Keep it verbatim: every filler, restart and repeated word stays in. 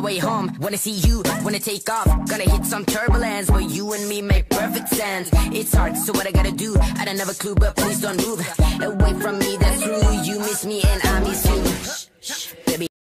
way home. Wanna see you, wanna take off. Gonna hit some turbulence where you and me make perfect sense. It's hard, so what I gotta do? I don't have a clue, but please don't move away from me, that's true. You miss me and I miss you.